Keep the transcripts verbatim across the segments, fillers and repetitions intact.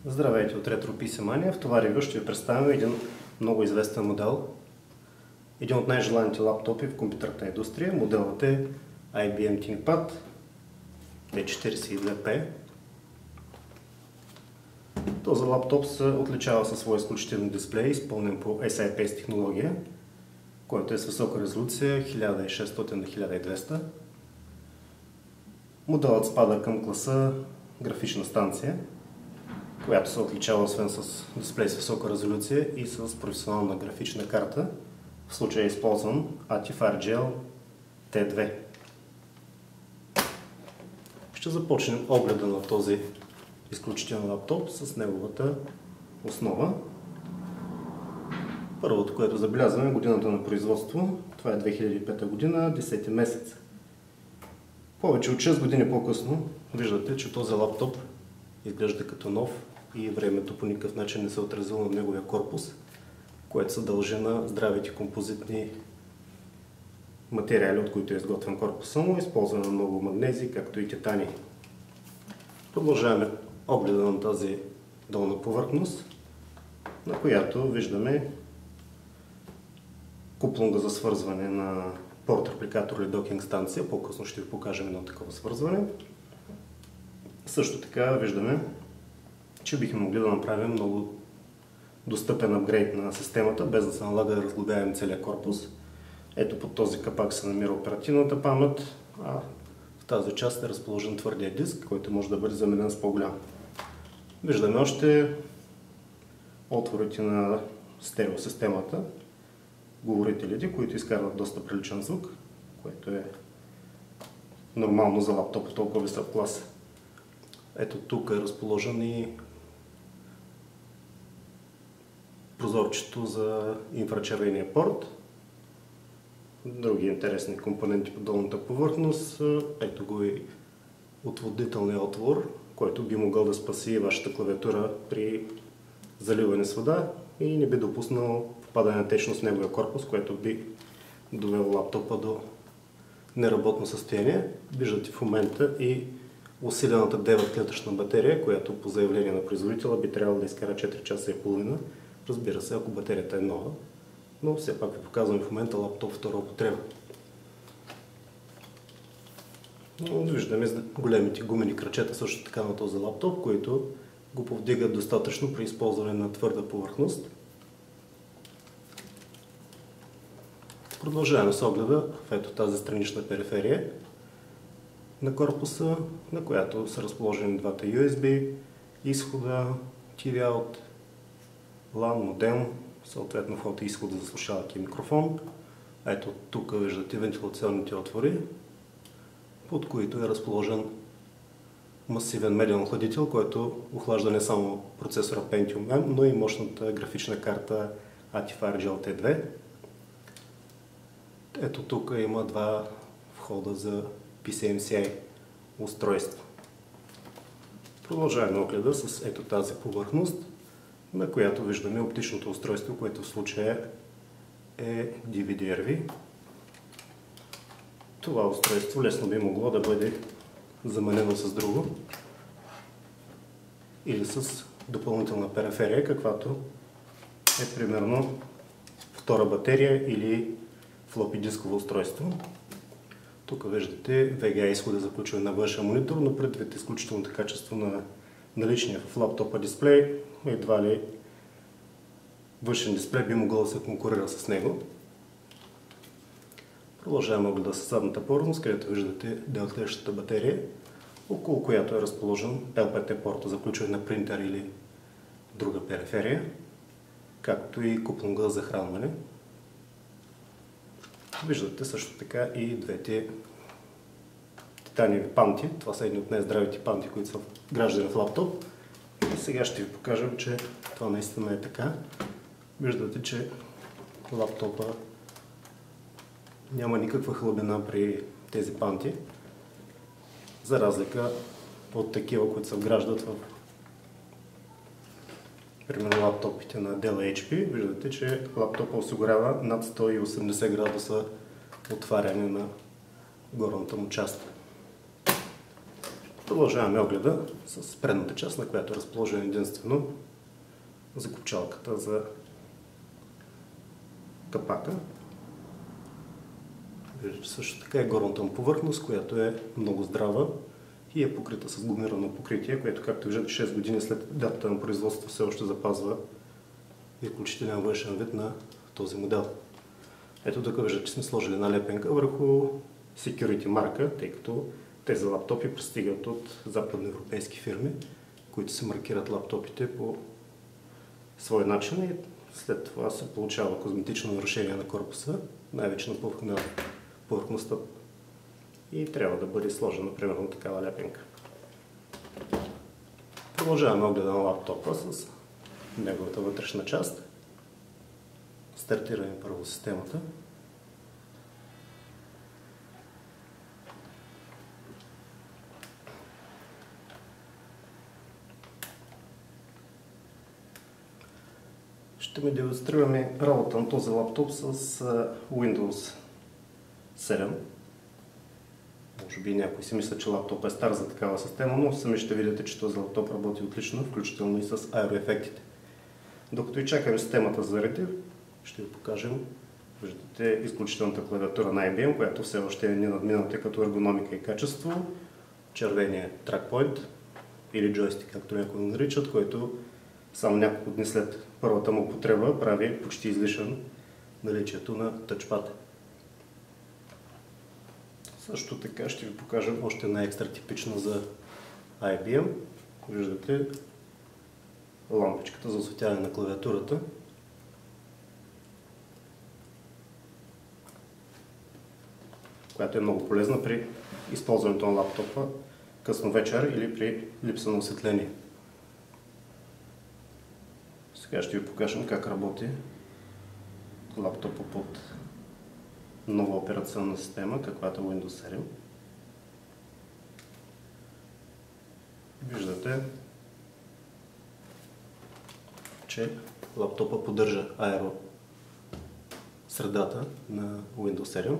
Здравейте от Ретро пи си Mania. В това ревю ще ви представим един много известен модел. Един от най-желаните лаптопи в компютърната индустрия. Моделът е ай би ем ThinkPad ди четиридесет и две пи. Този лаптоп се отличава със своя изключителен дисплей, изпълнен по ес ай пи ес технология, който е с висока резолюция хиляда и шестстотин на хиляда и двеста. Моделът спада към класа графична станция, която се отличава освен с дисплей с висока резолюция и с професионална графична карта. В случая е използван Atif ар джи ел ти две. Ще започнем огледа на този изключителен лаптоп с неговата основа. Първото, което забелязваме, е годината на производство. Това е две хиляди и пета година, десети месец. Повече от шест години по-късно виждате, че този лаптоп изглежда като нов и времето по никакъв начин не се е отразило на неговия корпус, което се дължи на здравите композитни материали, от които е изготвен корпуса му, използване на много магнези, както и титани. Продължаваме огледа на тази долна повърхност, на която виждаме куплунга за свързване на порт репликатор или докинг станция. По-късно ще ви покажем едно такова свързване. Също така виждаме, че бихме могли да направим много достъпен апгрейд на системата, без да се налага да разглобяваме целия корпус. Ето под този капак се намира оперативната памет, а в тази част е разположен твърдия диск, който може да бъде заменен с по-голям. Виждаме още отворите на стереосистемата, говорителите, които изкарват доста приличен звук, което е нормално за лаптоп в толкова висок клас. Ето тук е разположен и прозорчето за инфрачервения порт. Други интересни компоненти по долната повърхност. Ето го и отводителния отвор, който би могъл да спаси вашата клавиатура при заливане с вода и не би допуснал попадане на течност в неговия корпус, което би довело лаптопа до неработно състояние. Виждате в момента и усилената девет клетъчна батерия, която по заявление на производителя би трябвало да изкара четири часа и половина. Разбира се, ако батерията е нова, но все пак ви показвам в момента лаптоп втора употреба. Виждаме големите гумени крачета също така на този лаптоп, които го повдигат достатъчно при използване на твърда повърхност. Продължаваме с огледа в ето тази странична периферия на корпуса, на която са разположени двата ю ес би, изхода, ти ви аут, лан, модем, съответно вход и изхода за слушалки и микрофон. Ето тук виждате вентилационните отвори, под които е разположен масивен медиен охладител, който охлажда не само процесора Pentium M, но и мощната графична карта Atif ар джи ел ти две. Ето тук има два входа за пи си ем си ай устройства. Продължаваме огледа с ето тази повърхност, на която виждаме оптичното устройство, което в случая е ди ви ди ар ви. Това устройство лесно би могло да бъде заменено с друго или с допълнителна периферия, каквато е примерно втора батерия или флопи дисково устройство. Тук виждате ви джи а изхода за включване на външен монитор, но предвид изключителното качество на наличния в лаптопа дисплей, едва ли външен дисплей би могъл да се конкурира с него. Продължаваме огледа с задната повърхност, където виждате деветклетъчната батерия, около която е разположен ел пи ти порта за включване на принтер или друга периферия, както и куплунга за захранване. Виждате също така и двете титаниеви панти. Това са едни от най-здравите панти, които са вграждани в лаптоп. И сега ще ви покажем, че това наистина е така. Виждате, че лаптопа няма никаква хлъбина при тези панти, за разлика от такива, които се вграждат в примерно лаптопите на Dell ейч пи. Виждате, че лаптопа осигурява над сто и осемдесет градуса отваряне на горната му част. Продължаваме огледа с предната част, на която е разположена единствено закопчалката за капака. Виждате също така и горната му повърхност, която е много здрава и е покрита с гумирано покритие, което, както виждате, шест години след датата на производство все още запазва изключителен външен вид на този модел. Ето тук виждате, че сме сложили налепенка върху Security марка, тъй като тези лаптопи пристигат от западноевропейски фирми, които се маркират лаптопите по свой начин и след това се получава козметично нарушение на корпуса, най-вече на повърхността, и трябва да бъде сложена примерно такава лепенка. Продължаваме огледа на лаптопа с неговата вътрешна част. Стартираме първо системата. Ще ми демонстрираме работа на този лаптоп с Windows седем. Може би някой си мисля, че лаптоп е стар за такава система, но сами ще видите, че този лаптоп работи отлично, включително и с аероефектите. Докато и чакаме системата за зареди, ще ви покажем, виждате, изключителната клавиатура на ай би ем, която все още е ненадмината като ергономика и качество, червения тракпойнт или джойстик, както някои го наричат, който само няколко дни след първата му употреба прави почти излишен наличието на тъчпад. Също така ще ви покажем още една екстра типична за ай би ем. Виждате лампичката за осветяване на клавиатурата. Която е много полезна при използването на лаптопа късно вечер или при липса на осветление. Сега ще ви покажем как работи лаптопа под нова операционна система, каквато е Windows седем. Виждате, че лаптопа поддържа аеро средата на Windows седем.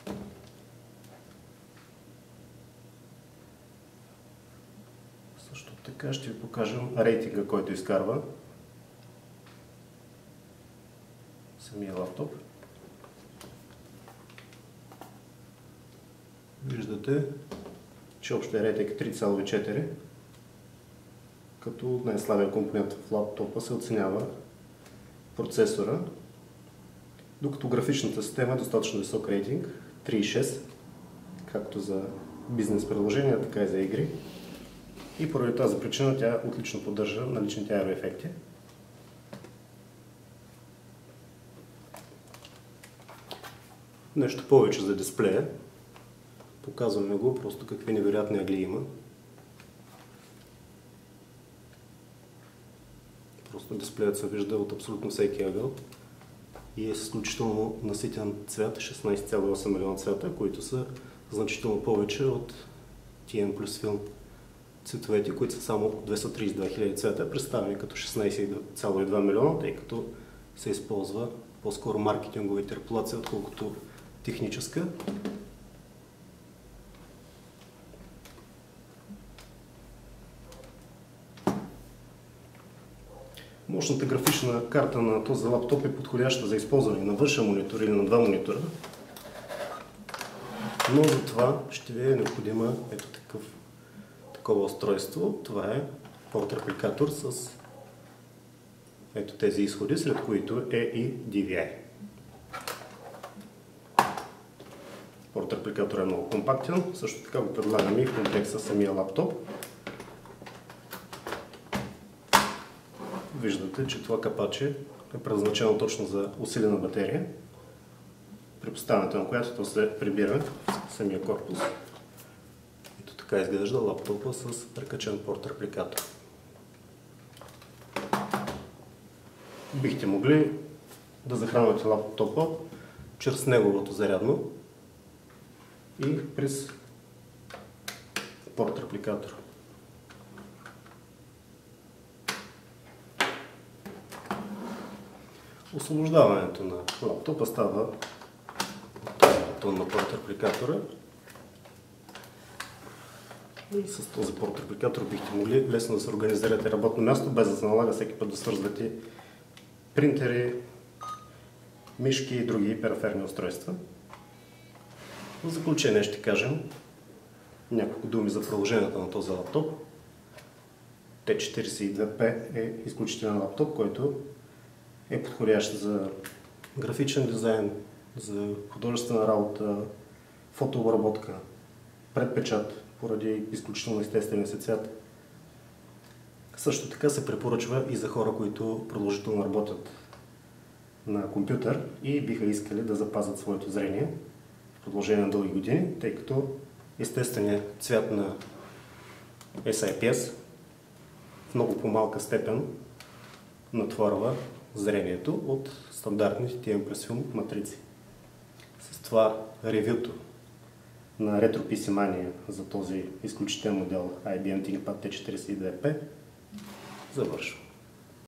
Също така ще ви покажем рейтинга, който изкарва самия лаптоп. Виждате, че общия рейтинг е три цяло и четири, като най-слабия компонент в лаптопа се оценява процесора, докато графичната система е достатъчно висок рейтинг три и шест, както за бизнес приложения, така и за игри. И поради тази причина тя отлично поддържа наличните аероефекти. Нещо повече за дисплея. Показваме го, просто какви невероятни ъгли има. Просто дисплеят се вижда от абсолютно всеки ъгъл и е с изключително наситен цвят, шестнайсет цяло и осем милиона цвята, които са значително повече от ти ен плюс филм цветовете, които са само двеста трийсет и две хиляди цвета, представени като шестнайсет цяло и две милиона, тъй като се използва по-скоро маркетингова интерполация, отколкото техническа. Мощната графична карта на този лаптоп е подходяща за използване на външен монитор или на два монитора, но за това ще ви е необходима ето такъв, такова устройство. Това е порт репликатор с ето тези изходи, сред които е и ди ви ай. Порт репликатор е много компактен, също така го предлагаме и в комплект с самия лаптоп. Виждате, че това капаче е предназначено точно за усилена батерия, при поставянето на която то се прибира в самия корпус. Ето така изглежда лаптопа с прикачен порт репликатор. Бихте могли да захранвате лаптопа чрез неговото зарядно и през порт репликатор. Освобождаването на лаптопа става от бутон на порт репликатора И с този портрепликатор бихте могли лесно да се организирате работно място, без да се налага всеки път да свързвате принтери, мишки и други периферни устройства. В заключение ще кажем няколко думи за приложенията на този лаптоп. Т четиридесет и две П е изключителен лаптоп, който е подходящ за графичен дизайн, за художествена работа, фотообработка, предпечат поради изключително естествения си цвят. Също така се препоръчва и за хора, които продължително работят на компютър и биха искали да запазят своето зрение в продължение на дълги години, тъй като естественият цвят на Ес Ай Пи Ес в много по-малка степен натворва зрението от стандартните Ти Ем през филм матрици. С това ревюто на Retro Пи Си Mania за този изключителен модел Ай Би Ем ThinkPad Т четиридесет и две П завършва.